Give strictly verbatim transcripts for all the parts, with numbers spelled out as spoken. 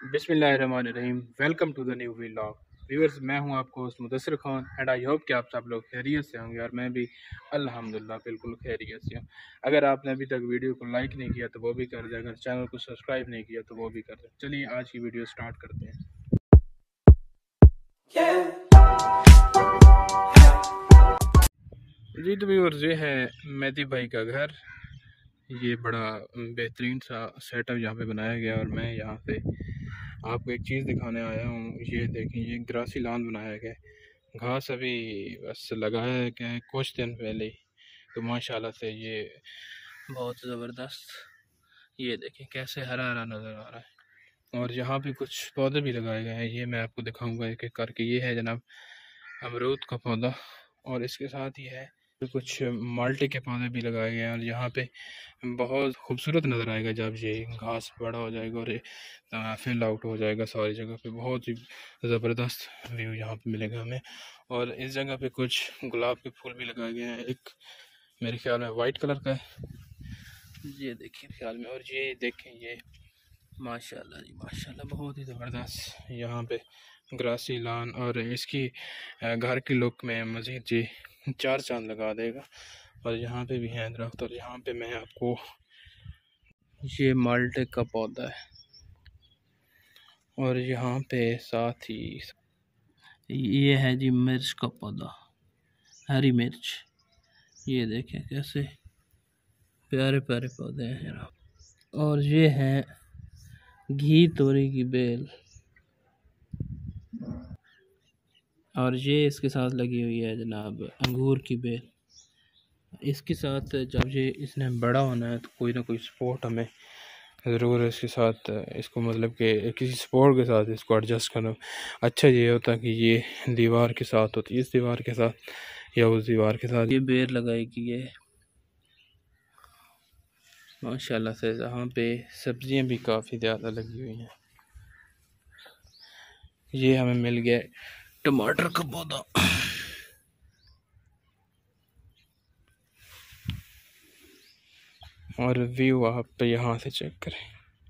बिस्मिल्लाहिर्रहमानिर्रहीम। Welcome to the new vlog. Viewers, मैं हूं आपको host Mudassir Khan and I hope कि आप सब लोग खैरियत से होंगे और मैं भी अल्हम्दुलिल्लाह बिल्कुल खैरियत से हूं। अगर आपने अभी तक वीडियो को लाइक नहीं किया तो वो भी कर दें, अगर चैनल को सब्सक्राइब नहीं किया तो वो भी कर दें। चलिए आज की वीडियो स्टार्ट करते हैं। जी तो व्यूअर्स, ये है मेहदी भाई का घर। ये बड़ा बेहतरीन सा सेटअप यहाँ पे बनाया गया और मैं यहाँ पे आपको एक चीज़ दिखाने आया हूँ। ये देखें, ये ग्रासी लॉन बनाया गया। घास अभी बस लगाया है क्या कुछ दिन पहले ही, तो माशाल्लाह से ये बहुत ज़बरदस्त, ये देखें कैसे हरा हरा नज़र आ रहा है। और यहाँ पे कुछ पौधे भी लगाए गए हैं, ये मैं आपको दिखाऊंगा एक एक करके। ये है जनाब अमरूद का पौधा और इसके साथ ही है कुछ माल्टे के पौधे भी लगाए गए हैं। और यहाँ पे बहुत खूबसूरत नज़र आएगा जब ये घास बड़ा हो जाएगा और फिल आउट हो जाएगा सारी जगह पे। बहुत ही ज़बरदस्त व्यू यहाँ पे मिलेगा हमें। और इस जगह पे कुछ गुलाब के फूल भी लगाए गए हैं, एक मेरे ख्याल में वाइट कलर का है, ये देखिए ख्याल में। और ये देखें, ये माशाल्लाह जी माशाल्लाह बहुत ही ज़बरदस्त यहाँ पे ग्रासी लॉन। और इसकी घर की लुक में मज़ीद जी चार चांद लगा देगा। और यहाँ पे भी है दरख्त। और यहाँ पे मैं आपको, ये माल्टे का पौधा है और यहाँ पे साथ ही ये है जी मिर्च का पौधा, हरी मिर्च। ये देखें कैसे प्यारे प्यारे पौधे हैं। और ये है घी तोरी की बेल, और ये इसके साथ लगी हुई है जनाब अंगूर की बेल। इसके साथ जब ये इसने बड़ा होना है तो कोई ना कोई सपोर्ट हमें ज़रूर इसके साथ, इसको मतलब कि किसी सपोर्ट के साथ इसको एडजस्ट करना। अच्छा ये होता है कि ये दीवार के साथ होती है, इस दीवार के साथ या उस दीवार के साथ ये बेर लगाएगी। ये माशाल्लाह से यहाँ पे सब्जियां भी काफ़ी ज़्यादा लगी हुई हैं। ये हमें मिल गया टमाटर का पौधा। और व्यू आप यहाँ से चेक करें।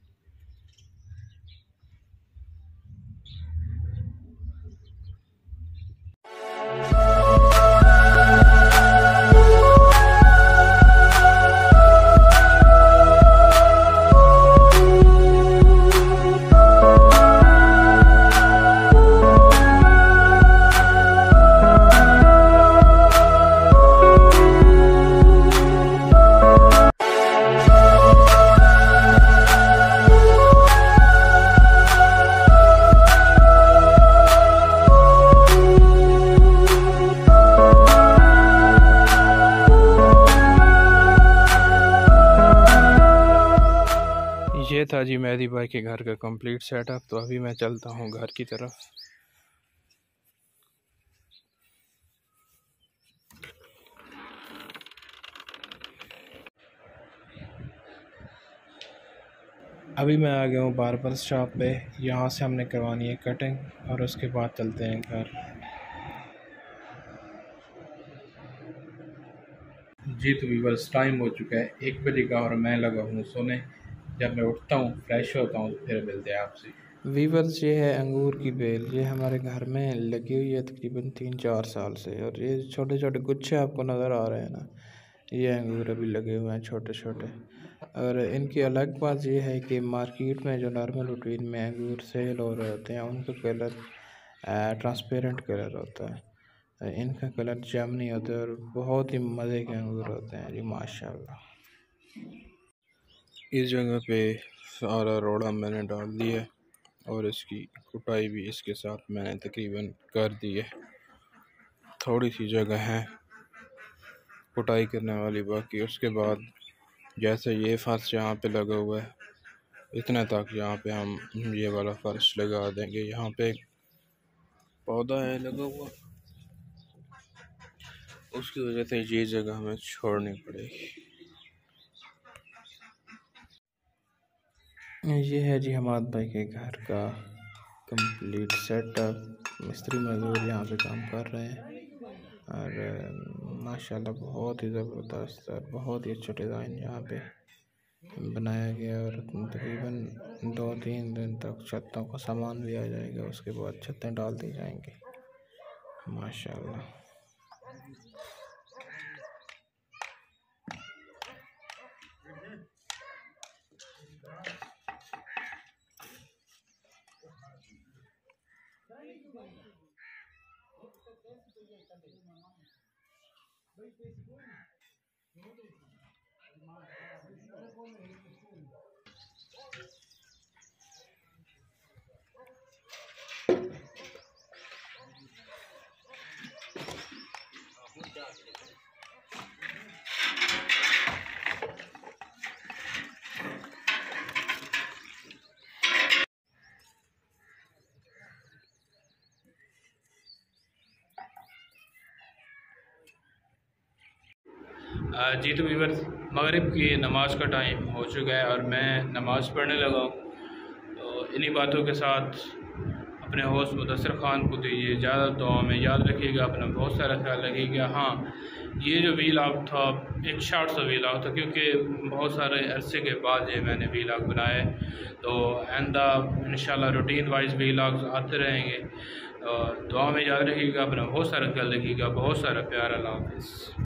ये था जी मेहदी भाई के घर का कंप्लीट सेटअप। तो अभी मैं चलता हूँ घर की तरफ। अभी मैं आ गया हूँ बार्बर शॉप पे, यहाँ से हमने करवानी है कटिंग और उसके बाद चलते हैं घर। जी तो व्यूअर्स, टाइम हो चुका है एक बजे का और मैं लगा हूँ सोने। जब मैं उठता हूँ फ्रेश होता हूँ तो फिर मिलते हैं आपसे। व्यूअर्स, ये है अंगूर की बेल, ये हमारे घर में लगी हुई है तकरीबन तीन चार साल से। और ये छोटे छोटे गुच्छे आपको नज़र आ रहे हैं ना, ये अंगूर अभी लगे हुए हैं छोटे छोटे। और इनकी अलग बात ये है कि मार्केट में जो नॉर्मल रूटीन में अंगूर सेल हो रहे होते हैं उनका कलर ट्रांसपेरेंट कलर होता है, इनका कलर जामुनी होता है और बहुत ही मज़े के अंगूर होते हैं जी माशाल्लाह। इस जगह पे सारा रोड़ा मैंने डाल दिया और इसकी कुटाई भी इसके साथ मैंने तकरीबन कर दी है। थोड़ी सी जगह है कुटाई करने वाली बाकी। उसके बाद जैसे ये फर्श यहाँ पे लगा हुआ है, इतना तक यहाँ पे हम ये वाला फर्श लगा देंगे। यहाँ पे पौधा है लगा हुआ, उसकी वजह से ये जगह हमें छोड़नी पड़ेगी। ये है जी हमाद भाई के घर का कंप्लीट सेटअप। मिस्त्री मजदूर यहाँ पे काम कर रहे हैं और माशाल्लाह बहुत ही ज़बरदस्त और बहुत ही अच्छा डिज़ाइन यहाँ पे बनाया गया और तकरीबन दो तीन दिन तक छतों का सामान भी आ जाएगा, उसके बाद छतें डाल दी जाएंगी माशाल्लाह। जी तो व्यूअर्स, मगरिब की नमाज का टाइम हो चुका है और मैं नमाज़ पढ़ने लगा हूँ। तो इन्हीं बातों के साथ अपने होस्ट मुदस्सिर ख़ान को दीजिए ज़्यादा दुआ में, याद रखिएगा, अपना बहुत सारा ख्याल रखिएगा। हाँ, ये जो वीलॉग था एक शॉर्ट सा वीलॉग था, क्योंकि बहुत सारे अरसे के बाद ये मैंने वीलॉग बनाए। तो आइंदा इंशाल्लाह रूटीन वाइज वीलॉग्स आते रहेंगे। दुआ में याद रखिएगा, अपना बहुत सारा ख्याल रखिएगा। बहुत सारा प्यार। अल्लाह हाफ़िज़।